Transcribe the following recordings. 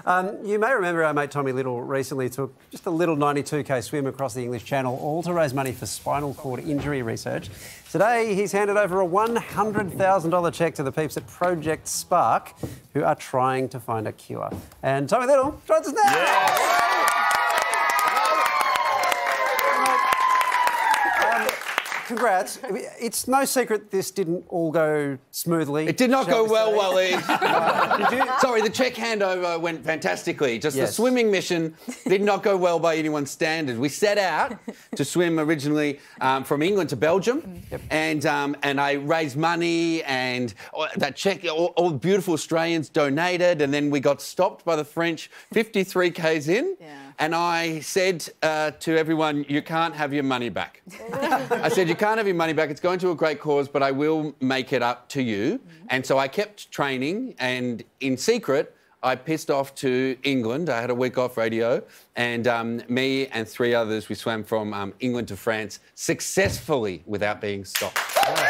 You may remember our mate Tommy Little recently took just a little 92k swim across the English Channel, all to raise money for spinal cord injury research. Today, he's handed over a $100,000 cheque to the peeps at Project Spark, who are trying to find a cure. And Tommy Little joins us now. Yes. Congrats. It's no secret this didn't all go smoothly. It did not go well, Wally. Sorry, the cheque handover went fantastically. Just the swimming mission did not go well by anyone's standard. We set out to swim originally from England to Belgium, and I raised money, and that cheque, all the beautiful Australians donated, and then we got stopped by the French 53 k's in. Yeah. And I said to everyone, you can't have your money back. I said, you can't have your money back. It's going to a great cause, but I will make it up to you. And so I kept training, and in secret, I pissed off to England. I had a week off radio, and me and 3 others, we swam from England to France successfully without being stopped.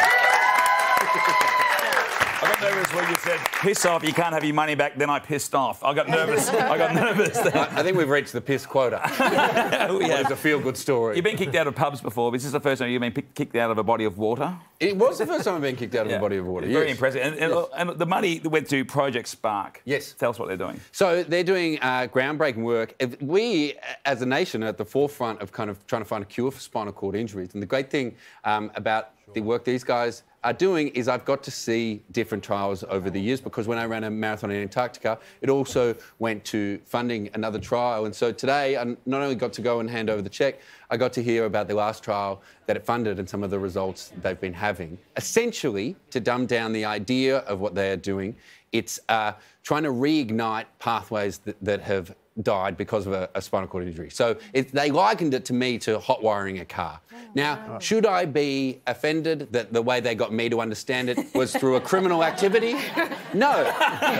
I got nervous when you said, piss off, you can't have your money back, then I pissed off. I got nervous. I think we've reached the piss quota. It's a feel-good story. You've been kicked out of pubs before. This is the first time you've been kicked out of a body of water? It was the first time I've been kicked out of a body of water, Very impressive. And the money went to Project Spark. Yes. Tell us what they're doing. So they're doing groundbreaking work. We, as a nation, are at the forefront of kind of trying to find a cure for spinal cord injuries. And the great thing about the work these guys are doing is I've got to see different trials over the years, because when I ran a marathon in Antarctica, it also went to funding another trial. And so today, I not only got to go and hand over the cheque, I got to hear about the last trial that it funded and some of the results they've been having. Essentially, to dumb down the idea of what they are doing, it's trying to reignite pathways that have died because of a spinal cord injury. So they likened it to me to hot wiring a car. Now, should I be offended that the way they got me to understand it was through a criminal activity? No.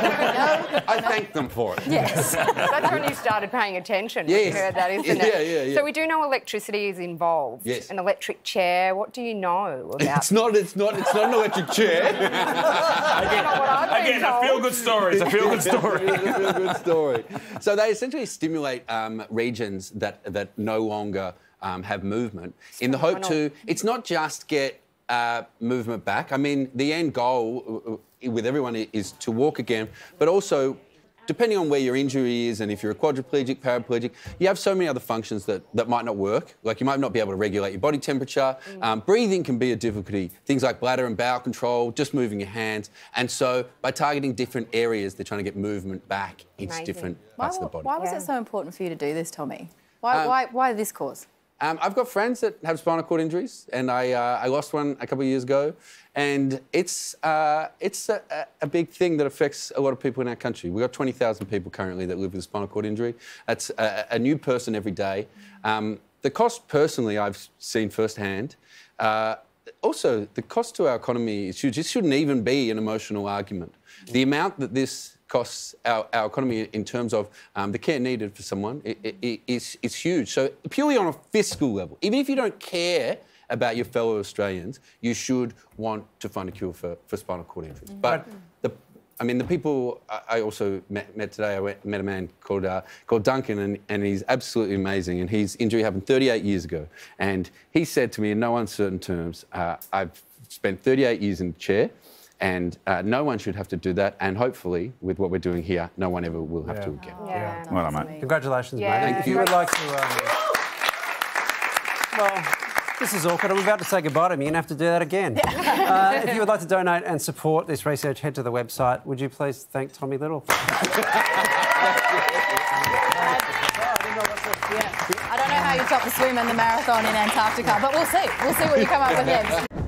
I thank them for it. Yes. That's when you started paying attention. When you heard that, isn't it? Yeah. So we do know electricity is involved. Yes. An electric chair. What do you know about? It's not an electric chair. Again, a feel-good story. It's a feel-good story. It's a feel-good story. So they essentially stimulate regions that no longer have movement in the hope to... It's not just get movement back. I mean, the end goal with everyone is to walk again, but also, depending on where your injury is and if you're a quadriplegic, paraplegic, you have so many other functions that might not work. Like, you might not be able to regulate your body temperature. Breathing can be a difficulty. Things like bladder and bowel control, just moving your hands. And so, by targeting different areas, they're trying to get movement back into different parts of the body. Why was it so important for you to do this, Tommy? Why this cause? I've got friends that have spinal cord injuries, and I lost one a couple of years ago, and it's a big thing that affects a lot of people in our country. We've got 20,000 people currently that live with a spinal cord injury. That's a new person every day. The cost, personally, I've seen firsthand. Also, the cost to our economy is huge. It shouldn't even be an emotional argument. The amount that this costs our economy in terms of the care needed for someone is huge. So purely on a fiscal level, even if you don't care about your fellow Australians, you should want to find a cure for spinal cord injuries. But the people I also met today, I met a man called Duncan, and he's absolutely amazing. And his injury happened 38 years ago. And he said to me in no uncertain terms, I've spent 38 years in a chair, and no one should have to do that. And hopefully, with what we're doing here, no one ever will have to again. Well done, mate. Congratulations, mate. Thank you. If you would like to... well, this is awkward. I'm about to say goodbye to me. You're going to have to do that again. If you would like to donate and support this research, head to the website. Would you please thank Tommy Little? I don't know how you top the swim and the marathon in Antarctica, but we'll see. We'll see what you come up with next.